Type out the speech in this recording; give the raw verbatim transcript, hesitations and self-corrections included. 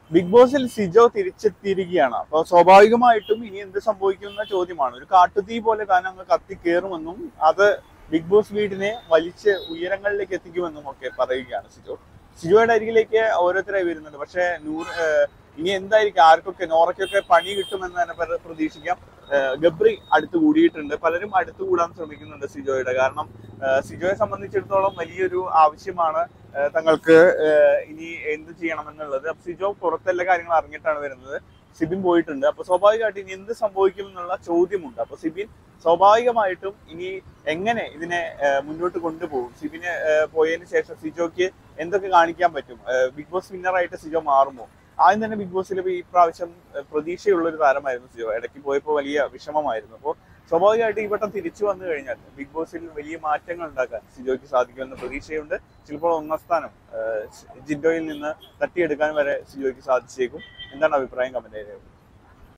Big ബോസിൽ സിജോ തിരിച്ചെത്തിയിരിക്കുകയാണ്. അപ്പോൾ സ്വാഭാവികമായിട്ടും ഇനി എന്ത് സംഭവിക്കുന്ന ചോദ്യമാണ്. ഒരു കാട്ടുതീ പോലെ താൻ അങ്ങ് കത്തിക്കേറുമെന്നും അത് ബിഗ് ബോസ് വീടിനെ വലിച്ച് ഉയരങ്ങളിലേക്ക് എത്തിക്കുമെന്നും ഒക്കെ പറയുകയാണ് സിജോ. സിജോയുടെ അരികിലേക്ക് ഓരോരുത്തരായി വരുന്നുണ്ട്. പക്ഷേ നൂറ് ഇനി എന്തായിരിക്കും, ആർക്കൊക്കെ നോറയ്ക്കൊക്കെ പണി കിട്ടുമെന്ന് തന്നെ പ്രതീക്ഷിക്കാം. ഗബ്രി അടുത്ത് കൂടിയിട്ടുണ്ട്. പലരും അടുത്ത് കൂടാൻ ശ്രമിക്കുന്നുണ്ട് സിജോയുടെ. കാരണം സിജോയെ സംബന്ധിച്ചിടത്തോളം വലിയൊരു ആവശ്യമാണ് തങ്ങൾക്ക് ഇനി എന്ത് ചെയ്യണമെന്നുള്ളത്. അപ്പൊ സിജോ പുറത്തെല്ലാ കാര്യങ്ങൾ അറിഞ്ഞിട്ടാണ് വരുന്നത്. സിബിൻ പോയിട്ടുണ്ട്. അപ്പൊ സ്വാഭാവികമായിട്ട് ഇനി എന്ത് സംഭവിക്കും എന്നുള്ള ചോദ്യമുണ്ട്. അപ്പൊ സിബിൻ സ്വാഭാവികമായിട്ടും ഇനി എങ്ങനെ ഇതിനെ മുന്നോട്ട് കൊണ്ടുപോകും, സിബിന് പോയതിനു ശേഷം സിജോയ്ക്ക് എന്തൊക്കെ കാണിക്കാൻ പറ്റും, ബിഗ് ബോസ് വിന്നറായിട്ട് സിജോ മാറുമോ? ആദ്യം തന്നെ ബിഗ് ബോസിൽ ഈ പ്രാവശ്യം പ്രതീക്ഷയുള്ള ഒരു താരമായിരുന്നു സിജോ. ഇടയ്ക്ക് പോയപ്പോൾ വലിയ വിഷമമായിരുന്നു. അപ്പോൾ സ്വാഭാവികമായിട്ട് ഈ വട്ടം തിരിച്ചു വന്നു കഴിഞ്ഞാൽ ബിഗ് ബോസിൽ വലിയ മാറ്റങ്ങൾ ഉണ്ടാക്കാൻ സിജോയ്ക്ക് സാധിക്കുമെന്ന പ്രതീക്ഷയുണ്ട്. ചിലപ്പോൾ ഒന്നാം സ്ഥാനം ജിൻഡോയിൽ നിന്ന് തട്ടിയെടുക്കാൻ വരെ സിജോയ്ക്ക് സാധിച്ചേക്കും. എന്താണ് അഭിപ്രായം? കമന്റ് ചെയ്യുക.